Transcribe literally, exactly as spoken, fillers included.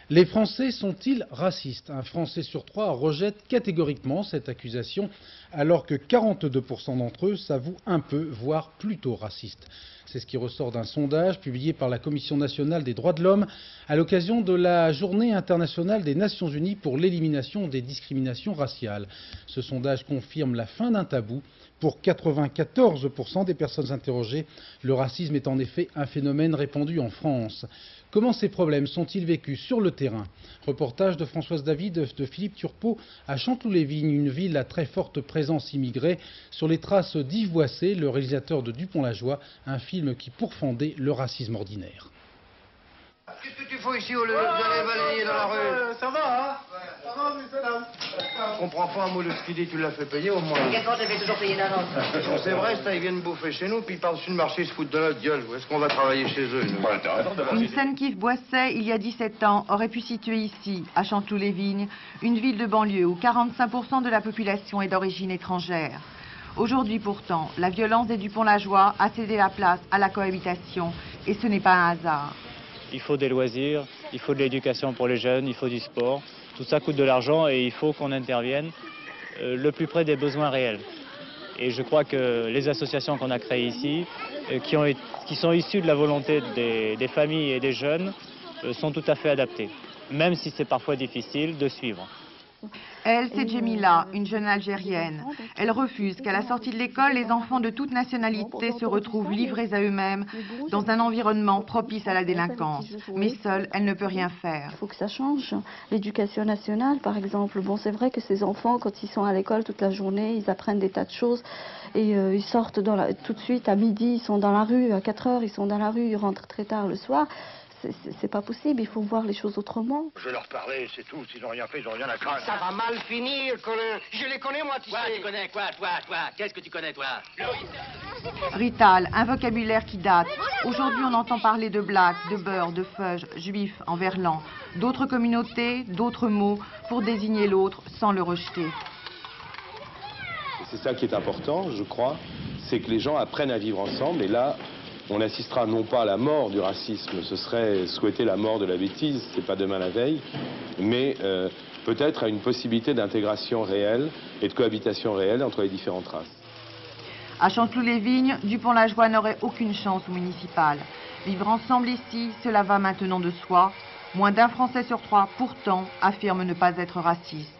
Les Français sont-ils racistes? Un Français sur trois rejette catégoriquement cette accusation, alors que quarante-deux pour cent d'entre eux s'avouent un peu, voire plutôt racistes. C'est ce qui ressort d'un sondage publié par la Commission nationale des droits de l'homme à l'occasion de la Journée internationale des Nations unies pour l'élimination des discriminations raciales. Ce sondage confirme la fin d'un tabou. Pour quatre-vingt-quatorze pour cent des personnes interrogées, le racisme est en effet un phénomène répandu en France. Comment ces problèmes sont-ils vécus sur le terrain? Reportage de Françoise David, de Philippe Turpot à Chanteloup-les-Vignes, une ville à très forte présence immigrée, sur les traces d'Yves Boisset, le réalisateur de Dupont-la-Joie, un film qui pourfendait le racisme ordinaire. Qu'est-ce que tu fous ici au lieu d'aller balayer dans la rue? Ça va, hein? Ça va, monsieur, dame? Je comprends pas un mot de ce qu'il dit, tu l'as fait payer au moins. Quel compte, je vais toujours payer d'avance. C'est vrai, ça, ils viennent bouffer chez nous, puis par-dessus le marché, ils se foutent de notre gueule. Est-ce qu'on va travailler chez eux, nous? Une scène qu'Yves Boisset, il y a dix-sept ans, aurait pu situer ici, à Chanteloup-les-Vignes, une ville de banlieue où quarante-cinq pour cent de la population est d'origine étrangère. Aujourd'hui pourtant, la violence des Dupont-la-Joie a cédé la place à la cohabitation, et ce n'est pas un hasard. Il faut des loisirs, il faut de l'éducation pour les jeunes, il faut du sport. Tout ça coûte de l'argent et il faut qu'on intervienne euh, le plus près des besoins réels. Et je crois que les associations qu'on a créées ici, euh, qui, ont, qui sont issues de la volonté des, des familles et des jeunes, euh, sont tout à fait adaptées, même si c'est parfois difficile de suivre. Elle, c'est Djemila, une jeune Algérienne. Elle refuse qu'à la sortie de l'école, les enfants de toute nationalité se retrouvent livrés à eux-mêmes dans un environnement propice à la délinquance. Mais seule, elle ne peut rien faire. Il faut que ça change. L'éducation nationale, par exemple. Bon, c'est vrai que ces enfants, quand ils sont à l'école toute la journée, ils apprennent des tas de choses et euh, ils sortent dans la... tout de suite à midi, ils sont dans la rue, à quatre heures, ils sont dans la rue, ils rentrent très tard le soir. C'est pas possible, il faut voir les choses autrement. Je vais leur parler, c'est tout. S'ils n'ont rien fait, ils n'ont rien à craindre. Ça va mal finir, Colin. Je les connais, moi, tu quoi, sais. Tu connais quoi, toi, toi? Qu'est-ce que tu connais, toi? Rital, un vocabulaire qui date. Aujourd'hui, on entend parler de black, de beurre, de feuge, juif, en verlan. D'autres communautés, d'autres mots pour désigner l'autre sans le rejeter. C'est ça qui est important, je crois, c'est que les gens apprennent à vivre ensemble. Et là, on assistera non pas à la mort du racisme, ce serait souhaiter la mort de la bêtise, c'est pas demain la veille, mais euh, peut-être à une possibilité d'intégration réelle et de cohabitation réelle entre les différentes races. À Chanteloup-les-Vignes, Dupont-la-Joie n'aurait aucune chance au municipal. Vivre ensemble ici, cela va maintenant de soi. Moins d'un Français sur trois, pourtant, affirme ne pas être raciste.